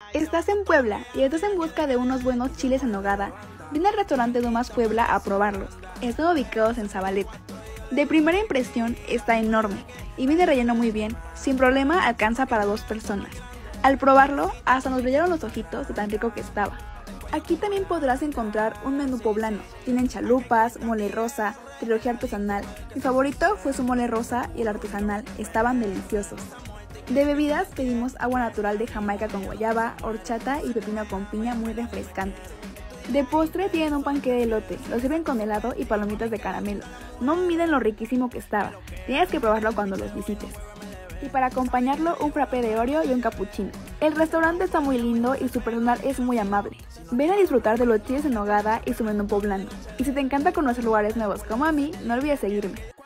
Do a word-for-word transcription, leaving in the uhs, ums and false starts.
Estás en Puebla y estás en busca de unos buenos chiles en nogada. Ven al restaurante Dumas Puebla a probarlos. Están ubicados en Zabaleta. De primera impresión está enorme y viene relleno muy bien, sin problema alcanza para dos personas. Al probarlo, hasta nos brillaron los ojitos de tan rico que estaba. Aquí también podrás encontrar un menú poblano. Tienen chalupas, mole rosa, trilogía artesanal. Mi favorito fue su mole rosa y el artesanal, estaban deliciosos. De bebidas pedimos agua natural de Jamaica con guayaba, horchata y pepino con piña muy refrescantes. De postre tienen un panqué de elote, lo sirven con helado y palomitas de caramelo. No miden lo riquísimo que estaba, tienes que probarlo cuando los visites. Y para acompañarlo un frappé de Oreo y un cappuccino. El restaurante está muy lindo y su personal es muy amable. Ven a disfrutar de los chiles en nogada y su menú poblano. Y si te encanta conocer lugares nuevos como a mí, no olvides seguirme.